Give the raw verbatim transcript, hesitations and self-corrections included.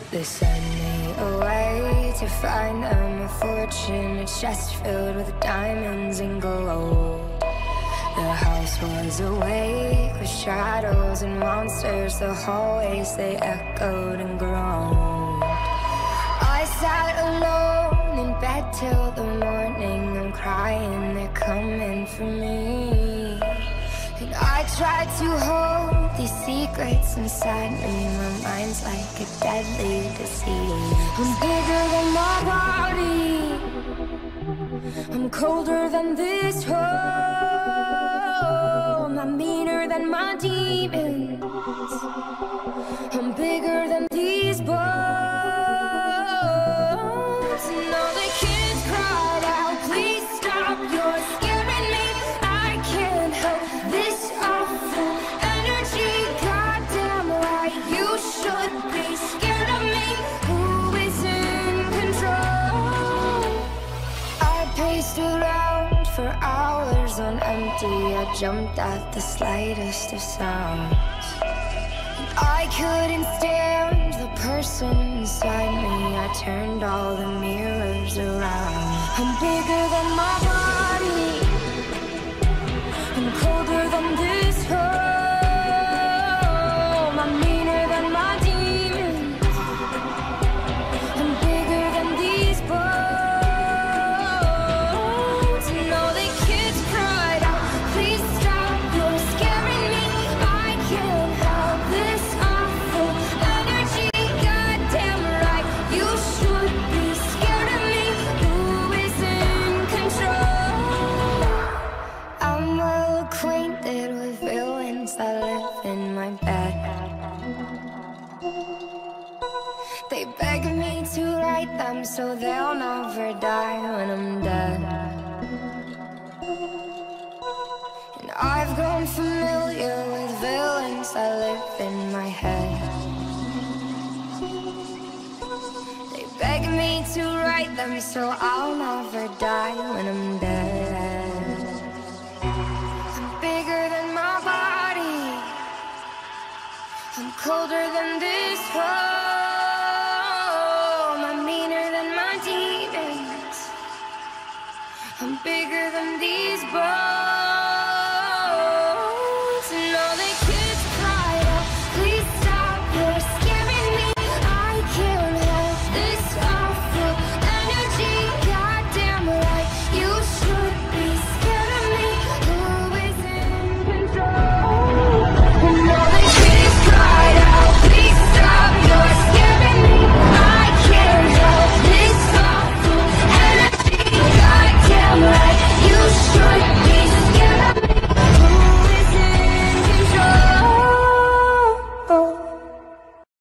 They send me away to find them a fortune, a chest filled with diamonds and gold. The house was awake with shadows and monsters. The hallways, they echoed and groaned. I sat alone in bed till the morning. I'm crying, they're coming for me. And I tried to hold these secrets inside me. My mind's like a deadly disease. I'm bigger than my body, I'm colder than this home. I'm meaner than my demons, I'm bigger than these bones. And all the kids cried out, please stop, you're scaring me. I can't help this awful energy. Goddamn right, you should be scared of me. Who is in control? I paced around for hours on empty. I jumped at the slightest of sounds. I couldn't stand the person inside me. I turned all the mirrors around. I'm bigger than my body, I'm colder than this home. I'm meaner than my demons, I'm bigger than these bones. And all the kids cried out, please stop, you're scaring me. I can't help this awful energy. Goddamn right, you should be scared of me. Who is in control? I'm well acquainted with villains that live in my bed. They beg me to write them so they'll never die when I'm dead. And I've grown familiar with villains that live in my head. They beg me to write them so I'll never die when I'm dead. I'm bigger than my body, I'm colder than this